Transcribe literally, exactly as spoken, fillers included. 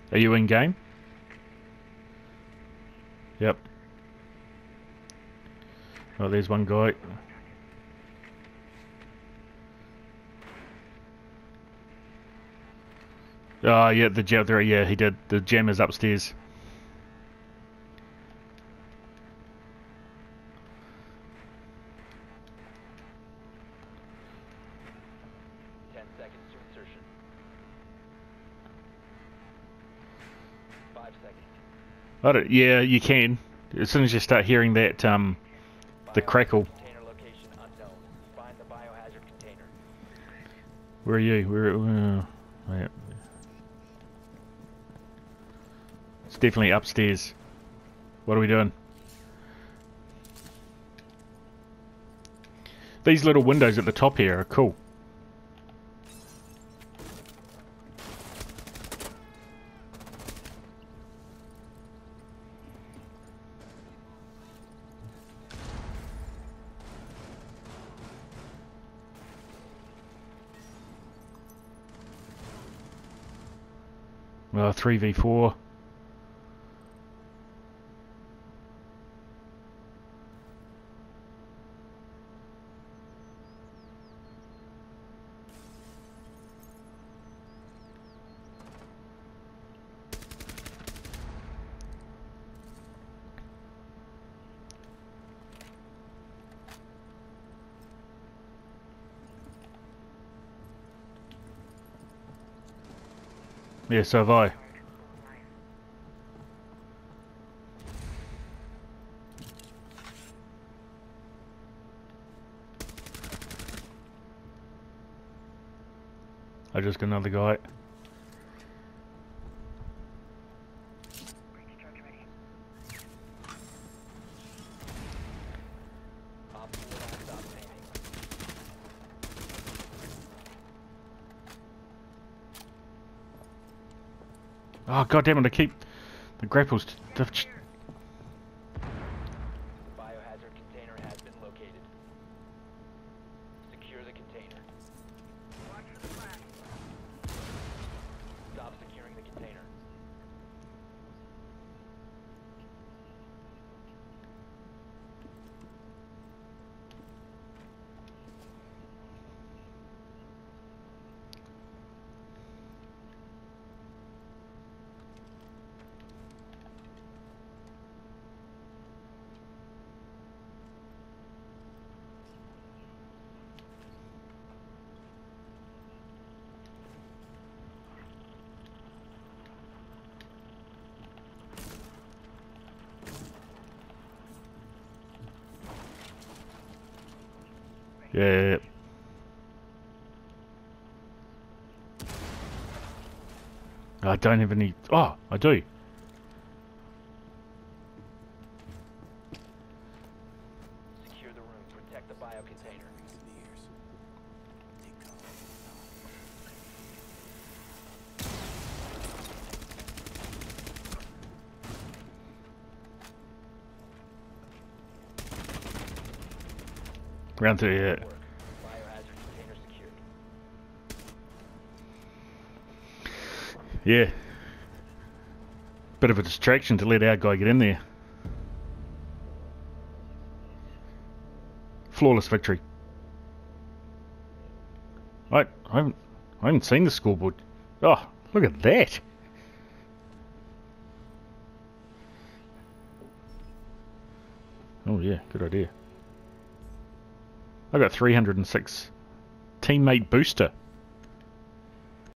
Are you in game? Yep. Oh, there's one guy. Oh, yeah, the jam. There, yeah, he did. The gem is upstairs. Ten seconds to insertion. Five seconds. I don't, yeah, you can. As soon as you start hearing that, um, the crackle. Container location unknown. Find the biohazard container. Where are you? Where? Uh, yeah. It's definitely upstairs. What are we doing? These little windows at the top here are cool. Uh, three v four. Yeah, so have I. I just got another guy. Op four last stop standing. Oh, god damn it, I keep... The grapples... The biohazard container has been located. Secure the container. Stop securing the container. Yeah. I don't have any... Oh, I do. Secure the room. Protect the bio container. Round three, yeah. Work. Biohazard container secured. Yeah. Bit of a distraction to let our guy get in there. Flawless victory. I, I haven't I haven't seen the scoreboard. Oh, look at that. Oh yeah, good idea. I got three hundred and six teammate booster.